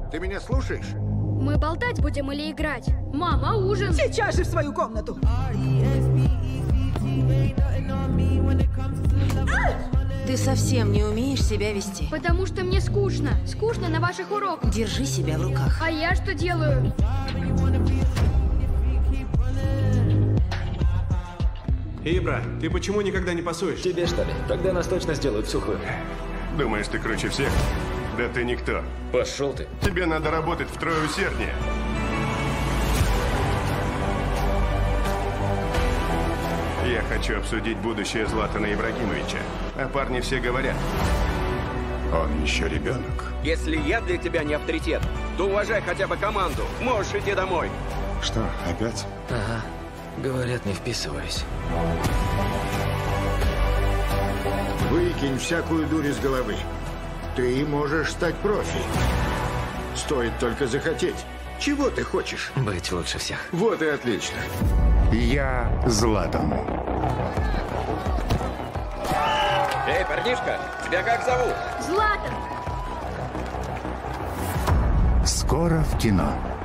Ты меня слушаешь? Мы болтать будем или играть? Мама, ужин! Сейчас же в свою комнату. Ты совсем не умеешь себя вести. Потому что мне скучно. Скучно на ваших уроках. Держи себя в руках. А я что делаю? Ибра, ты почему никогда не пасуешь? Тебе что ли? Тогда нас точно сделают в сухую. Думаешь, ты круче всех? Да ты никто. Пошел ты. Тебе надо работать втрое усерднее. Я хочу обсудить будущее Златана Ибрагимовича. А парни все говорят. Он еще ребенок. Если я для тебя не авторитет, то уважай хотя бы команду. Можешь идти домой. Что, опять? Ага. Говорят, не вписываюсь. Выкинь всякую дурь из головы. Ты можешь стать профи. Стоит только захотеть. Чего ты хочешь? Быть лучше всех. Вот и отлично. Я Златан. Эй, парнишка, тебя как зовут? Златан! Скоро в кино.